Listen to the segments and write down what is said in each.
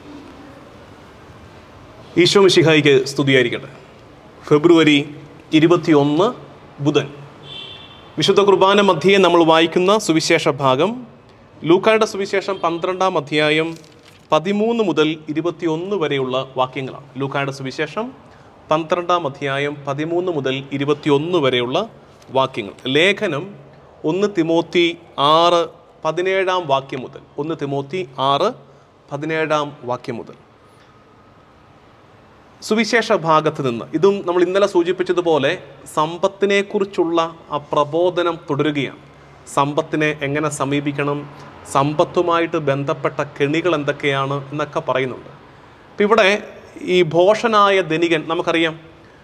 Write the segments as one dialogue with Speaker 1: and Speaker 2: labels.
Speaker 1: ഈശോ മിശിഹായിക്ക് സ്തുതിയായിരിക്കട്ടെ. ഫെബ്രുവരി 21 ബുധൻ. വിശുദ്ധ കുർബാന മധ്യേ നമ്മൾ വായിക്കുന്ന സുവിശേഷ ഭാഗം ലൂക്കായുടെ സുവിശേഷം 12-ാം അധ്യായം 13 മുതൽ 21 വരെയുള്ള വാക്യങ്ങളാണ്. ലൂക്കായുടെ സുവിശേഷം 12-ാം അധ്യായം 13 മുതൽ 21 വരെയുള്ള വാക്യങ്ങൾ. ലേഖനം 1 തിമോത്തി 6:17 വാക്യം മുതൽ 1 തിമോത്തി 6:17 വാക്യം മുതൽ സുവിശേഷ ഭാഗത്ത് നിന്ന്. ഇതും നമ്മൾ ഇന്നലെ സൂചിപ്പിച്ചതുപോലെ സമ്പത്തിനെക്കുറിച്ചുള്ള ആ പ്രബോധനം തുടരുകയാണ്. സമ്പത്തിനെ എങ്ങനെ സമീപിക്കണം, സമ്പത്തുമായിട്ട് ബന്ധപ്പെട്ട കെണികൾ എന്തൊക്കെയാണ് എന്നൊക്കെ പറയുന്നുണ്ട്. ഇപ്പം ഇവിടെ ഈ ഭോഷനായ ധനികൻ, നമുക്കറിയാം,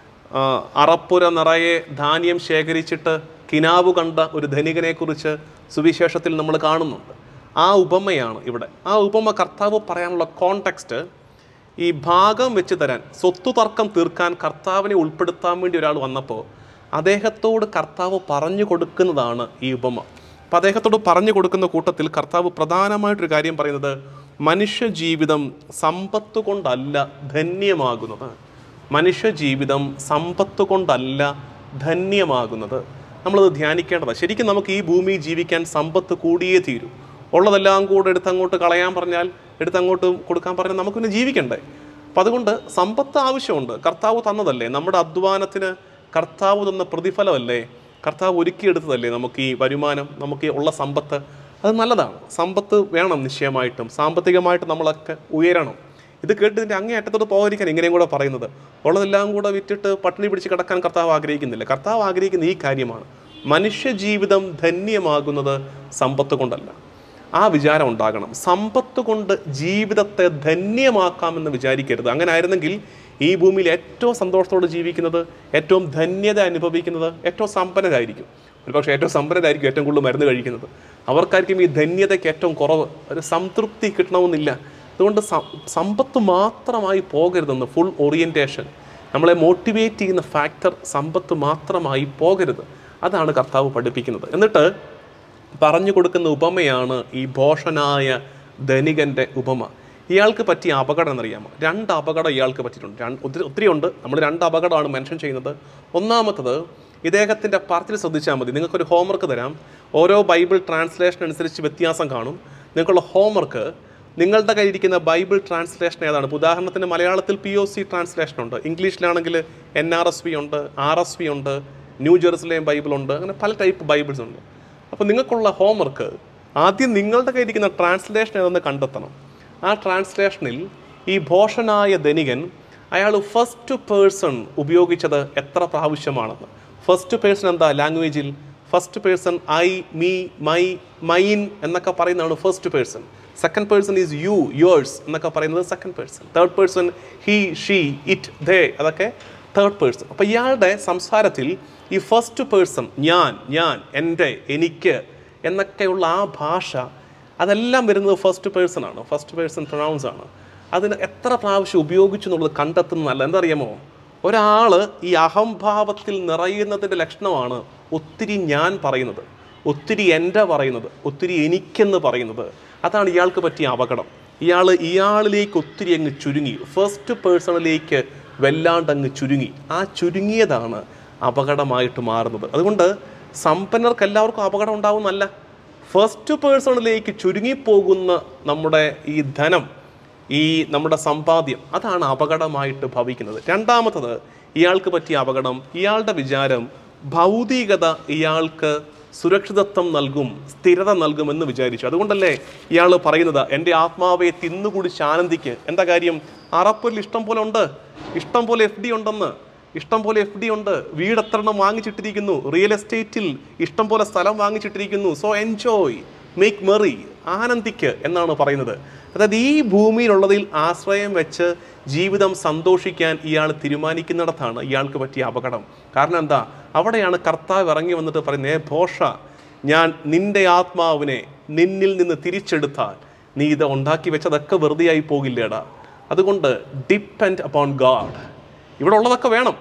Speaker 1: അറപ്പുര നിറയെ ധാന്യം ശേഖരിച്ചിട്ട് കിനാവ് കണ്ട ഒരു ധനികനെക്കുറിച്ച് സുവിശേഷത്തിൽ നമ്മൾ കാണുന്നുണ്ട്. ആ ഉപമയാണ് ഇവിടെ. ആ ഉപമ കർത്താവ് പറയാനുള്ള കോണ്ടെക്സ്റ്റ്, ഈ ഭാഗം വെച്ച് തരാൻ, സ്വത്ത് തർക്കം തീർക്കാൻ കർത്താവിനെ ഉൾപ്പെടുത്താൻ വേണ്ടി ഒരാൾ വന്നപ്പോൾ അദ്ദേഹത്തോട് കർത്താവ് പറഞ്ഞു കൊടുക്കുന്നതാണ് ഈ ഉപമ. അപ്പം അദ്ദേഹത്തോട് പറഞ്ഞു കൊടുക്കുന്ന കൂട്ടത്തിൽ കർത്താവ് പ്രധാനമായിട്ടൊരു കാര്യം പറയുന്നത്, മനുഷ്യ ജീവിതം സമ്പത്ത് കൊണ്ടല്ല ധന്യമാകുന്നത്. മനുഷ്യ ജീവിതം സമ്പത്ത് കൊണ്ടല്ല ധന്യമാകുന്നത്. നമ്മളത് ധ്യാനിക്കേണ്ടതാണ്. ശരിക്കും നമുക്ക് ഈ ഭൂമിയിൽ ജീവിക്കാൻ സമ്പത്ത് കൂടിയേ തീരൂ. ഉള്ളതെല്ലാം കൂടെ എടുത്തങ്ങോട്ട് കളയാൻ പറഞ്ഞാൽ, എടുത്തങ്ങോട്ട് കൊടുക്കാൻ പറഞ്ഞാൽ നമുക്കിന്ന് ജീവിക്കണ്ടേ? അപ്പം അതുകൊണ്ട് സമ്പത്ത് ആവശ്യമുണ്ട്. കർത്താവ് തന്നതല്ലേ, നമ്മുടെ അധ്വാനത്തിന് കർത്താവ് തന്ന പ്രതിഫലമല്ലേ, കർത്താവ് ഒരുക്കിയെടുത്തതല്ലേ നമുക്ക് ഈ വരുമാനം, നമുക്ക് ഉള്ള സമ്പത്ത്. അത് നല്ലതാണ്. സമ്പത്ത് വേണം നിശ്ചയമായിട്ടും. സാമ്പത്തികമായിട്ട് നമ്മളൊക്കെ ഉയരണം. ഇത് കേട്ട് ഇതിൻ്റെ അങ്ങേയറ്റത്തോട് പോകാതിരിക്കാൻ ഇങ്ങനെയും കൂടെ പറയുന്നത്. ഉള്ളതെല്ലാം കൂടെ വിറ്റിട്ട് പട്ടിണി പിടിച്ച് കിടക്കാൻ കർത്താവ് ആഗ്രഹിക്കുന്നില്ല. കർത്താവ് ആഗ്രഹിക്കുന്ന ഈ കാര്യമാണ്, മനുഷ്യ ജീവിതം ധന്യമാകുന്നത് സമ്പത്ത് കൊണ്ടല്ല. ആ വിചാരം ഉണ്ടാകണം. സമ്പത്ത് കൊണ്ട് ജീവിതത്തെ ധന്യമാക്കാമെന്ന് വിചാരിക്കരുത്. അങ്ങനെ ആയിരുന്നെങ്കിൽ ഈ ഭൂമിയിൽ ഏറ്റവും സന്തോഷത്തോടെ ജീവിക്കുന്നത്, ഏറ്റവും ധന്യത അനുഭവിക്കുന്നത് ഏറ്റവും സമ്പന്നരായിരിക്കും. ഒരുപക്ഷെ ഏറ്റവും സമ്പന്നരായിരിക്കും ഏറ്റവും കൂടുതൽ മരുന്ന് കഴിക്കുന്നത്. അവർക്കായിരിക്കും ഈ ധന്യതയ്ക്ക് ഏറ്റവും കുറവ്. ഒരു സംതൃപ്തി കിട്ടണമെന്നില്ല. അതുകൊണ്ട് സമ്പത്ത് മാത്രമായി പോകരുതെന്ന്, ഫുൾ ഓറിയൻറ്റേഷൻ, നമ്മളെ മോട്ടിവേറ്റ് ചെയ്യുന്ന ഫാക്ടർ സമ്പത്ത് മാത്രമായി പോകരുത്. അതാണ് കർത്താവ് പഠിപ്പിക്കുന്നത്. എന്നിട്ട് പറഞ്ഞു കൊടുക്കുന്ന ഉപമയാണ് ഈ ഭോഷനായ ധനികൻ്റെ ഉപമ. ഇയാൾക്ക് പറ്റിയ അപകടം എന്നറിയാമോ? 2 അപകടം ഇയാൾക്ക് പറ്റിയിട്ടുണ്ട്. ഒത്തിരി ഉണ്ട്. നമ്മൾ 2 അപകടമാണ് മെൻഷൻ ചെയ്യുന്നത്. ഒന്നാമത്തത്, ഇദ്ദേഹത്തിൻ്റെ പറച്ചിൽ ശ്രദ്ധിച്ചാൽ മതി. നിങ്ങൾക്കൊരു ഹോംവർക്ക് തരാം. ഓരോ ബൈബിൾ ട്രാൻസ്ലേഷൻ അനുസരിച്ച് വ്യത്യാസം കാണും. നിങ്ങൾക്കുള്ള ഹോംവർക്ക്, നിങ്ങളുടെ കയ്യിലിരിക്കുന്ന ബൈബിൾ ട്രാൻസ്ലേഷൻ ഏതാണ്? ഉദാഹരണത്തിന് മലയാളത്തിൽ POC ട്രാൻസ്ലേഷൻ ഉണ്ട്, ഇംഗ്ലീഷിലാണെങ്കിൽ NRSV ഉണ്ട്, RSV ഉണ്ട്, ന്യൂ ജെറുസലേം ബൈബിൾ ഉണ്ട്. അങ്ങനെ പല ടൈപ്പ് ബൈബിൾസ് ഉണ്ട്. അപ്പോൾ നിങ്ങൾക്കുള്ള ഹോംവർക്ക്, ആദ്യം നിങ്ങളുടെ കയ്യിലിരിക്കുന്ന ട്രാൻസ്ലേഷൻ ഏതെന്ന് കണ്ടെത്തണം. ആ ട്രാൻസ്ലേഷനിൽ ഈ ഭോഷനായ ധനികൻ, അയാൾ ഫസ്റ്റ് പേഴ്സൺ ഉപയോഗിച്ചത് എത്ര പ്രാവശ്യമാണെന്ന്. ഫസ്റ്റ് പേഴ്സൺ എന്താ ലാംഗ്വേജിൽ? First person I, me, my, mine എന്നൊക്കെ പറയുന്നതാണ് first person. Second person is you, yours എന്നൊക്കെ പറയുന്നത് second person. Third person he, she, it, they, അതൊക്കെ തേർഡ് പേഴ്സൺ. അപ്പോൾ ഇയാളുടെ സംസാരത്തിൽ ഈ ഫസ്റ്റ് പേഴ്സൺ, ഞാൻ, എൻ്റെ, എനിക്ക് എന്നൊക്കെയുള്ള ആ ഭാഷ, അതെല്ലാം വരുന്നത് ഫസ്റ്റ് പേഴ്സൺ ആണ്. ഫസ്റ്റ് പേഴ്സൺ പ്രൊനൗൺസ് ആണ്. അതിന് എത്ര പ്രാവശ്യം ഉപയോഗിച്ചു എന്നുള്ളത് കണ്ടെത്തുന്നതല്ല. എന്താ അറിയാമോ? ഒരാൾ ഈ അഹംഭാവത്തിൽ നിറയുന്നതിൻ്റെ ലക്ഷണമാണ് ഒത്തിരി ഞാൻ പറയുന്നത്, ഒത്തിരി എൻ്റെ പറയുന്നത്, ഒത്തിരി എനിക്കെന്ന് പറയുന്നത്. അതാണ് ഇയാൾക്ക് പറ്റിയ അപകടം. ഇയാളിലേക്ക് ഒത്തിരി അങ്ങ് ചുരുങ്ങി, ഫസ്റ്റ് പേഴ്സണിലേക്ക് വല്ലാണ്ട് അങ്ങ് ചുരുങ്ങി. ആ ചുരുങ്ങിയതാണ് അപകടമായിട്ട് മാറുന്നത്. അതുകൊണ്ട് സമ്പന്നർക്ക് എല്ലാവർക്കും അപകടം ഉണ്ടാവുന്നല്ല. ഫസ്റ്റ് പേഴ്സണിലേക്ക് ചുരുങ്ങിപ്പോകുന്ന നമ്മുടെ ഈ ധനം, ഈ നമ്മുടെ സമ്പാദ്യം, അതാണ് അപകടമായിട്ട് ഭവിക്കുന്നത്. രണ്ടാമത്തത്, ഇയാൾക്ക് പറ്റിയ അപകടം, ഇയാളുടെ വിചാരം ഭൗതികത ഇയാൾക്ക് സുരക്ഷിതത്വം നൽകും, സ്ഥിരത നൽകുമെന്ന് വിചാരിച്ചു. അതുകൊണ്ടല്ലേ ഇയാൾ പറയുന്നത്, എൻ്റെ ആത്മാവെ തിന്നുകുടിച്ച് ആനന്ദിക്ക്. എന്താ കാര്യം? അറപ്പൊരിൽ ഇഷ്ടം പോലെ ഉണ്ട്, ഇഷ്ടം പോലെ FD ഉണ്ടെന്ന്, ഇഷ്ടം പോലെ FD ഉണ്ട്, വീട് എത്ര എണ്ണം വാങ്ങിച്ചിട്ടിരിക്കുന്നു, റിയൽ എസ്റ്റേറ്റിൽ ഇഷ്ടം പോലെ സ്ഥലം വാങ്ങിച്ചിട്ടിരിക്കുന്നു. സോ എൻജോയ്, മേക്ക് മെറി, ആനന്ദിക്ക് എന്നാണ് പറയുന്നത്. അതായത് ഈ ഭൂമിയിലുള്ളതിൽ ആശ്രയം വെച്ച് ജീവിതം സന്തോഷിക്കാൻ ഇയാൾ തീരുമാനിക്കുന്നിടത്താണ് ഇയാൾക്ക് പറ്റിയ അപകടം. കാരണം എന്താ? അവിടെയാണ് കർത്താവ് ഇറങ്ങി വന്നിട്ട് പറയുന്നത്, ഭോഷ, ഞാൻ നിന്റെ ആത്മാവിനെ നിന്നിൽ നിന്ന് തിരിച്ചെടുത്താൽ നീ ഇത് ഉണ്ടാക്കി വെച്ചതൊക്കെ വെറുതെ ആയി പോകില്ലേടാ. അതുകൊണ്ട് ഡിപ്പെൻഡ് അപ്പോൺ ഗാഡ്. ഇവിടെ ഉള്ളതൊക്കെ വേണം,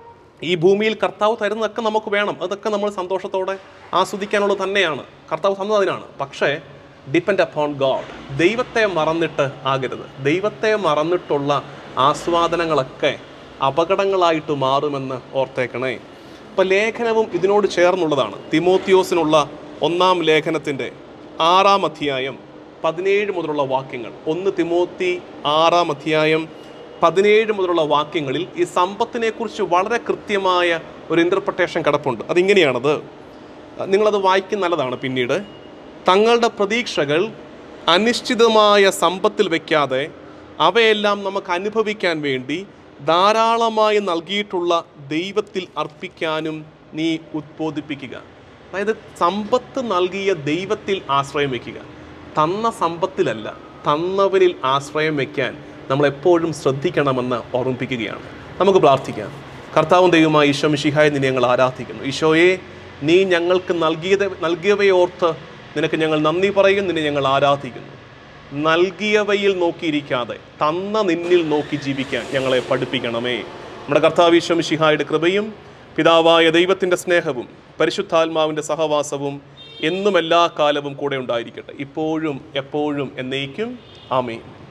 Speaker 1: ഈ ഭൂമിയിൽ കർത്താവ് തരുന്നതൊക്കെ നമുക്ക് വേണം. അതൊക്കെ നമ്മൾ സന്തോഷത്തോടെ ആസ്വദിക്കാനുള്ളത് തന്നെയാണ്. കർത്താവ് തന്നതിനാണ്. പക്ഷേ ഡിപ്പെൻഡ് അപ്പോൺ ഗോഡ്. ദൈവത്തെ മറന്നിട്ട് ആകരുത്. ദൈവത്തെ മറന്നിട്ടുള്ള ആസ്വാദനങ്ങളൊക്കെ അപകടങ്ങളായിട്ട് മാറുമെന്ന് ഓർത്തേക്കണേ. അപ്പോൾ ലേഖനവും ഇതിനോട് ചേർന്നുള്ളതാണ്. തിമോത്തിയോസിനുള്ള 1-ാം ലേഖനത്തിൻ്റെ 6-ാം അധ്യായം 17 മുതലുള്ള വാക്യങ്ങൾ. 1 തിമോത്തി 6-ാം അധ്യായം 17 മുതലുള്ള വാക്യങ്ങളിൽ ഈ സമ്പത്തിനെക്കുറിച്ച് വളരെ കൃത്യമായ ഒരു ഇൻ്റർപ്രിട്ടേഷൻ കിടപ്പുണ്ട്. അതിങ്ങനെയാണത്, നിങ്ങളത് വായിക്കുന്ന നല്ലതാണ് പിന്നീട്. തങ്ങളുടെ പ്രതീക്ഷകൾ അനിശ്ചിതമായ സമ്പത്തിൽ വയ്ക്കാതെ അവയെല്ലാം നമുക്ക് അനുഭവിക്കാൻ വേണ്ടി ധാരാളമായി നൽകിയിട്ടുള്ള ദൈവത്തിൽ അർപ്പിക്കാനും നീ ഉദ്ബോധിപ്പിക്കുക. അതായത് സമ്പത്ത് നൽകിയ ദൈവത്തിൽ ആശ്രയം വയ്ക്കുക. തന്ന സമ്പത്തിലല്ല, തന്നവരിൽ ആശ്രയം വയ്ക്കാൻ നമ്മളെപ്പോഴും ശ്രദ്ധിക്കണമെന്ന് ഓർമ്മിപ്പിക്കുകയാണ്. നമുക്ക് പ്രാർത്ഥിക്കാം. കർത്താവും ദൈവമായ ഈശോ മിശിഹായെ നിന്നെ ഞങ്ങൾ ആരാധിക്കുന്നു. ഈശോയെ, നീ ഞങ്ങൾക്ക് നൽകിയവയോർത്ത് നിനക്ക് ഞങ്ങൾ നന്ദി പറയും, നിന്നെ ഞങ്ങൾ ആരാധിക്കുന്നു. നൽകിയവയിൽ നോക്കിയിരിക്കാതെ തന്ന നിന്നിൽ നോക്കി ജീവിക്കാൻ ഞങ്ങളെ പഠിപ്പിക്കണമേ. നമ്മുടെ കർത്താവ് ഈശോ മിശിഹായുടെ കൃപയും പിതാവായ ദൈവത്തിൻ്റെ സ്നേഹവും പരിശുദ്ധാത്മാവിൻ്റെ സഹവാസവും എന്നും എല്ലാ കാലവും കൂടെ ഉണ്ടായിരിക്കട്ടെ, ഇപ്പോഴും എപ്പോഴും എന്നേക്കും. ആമേൻ.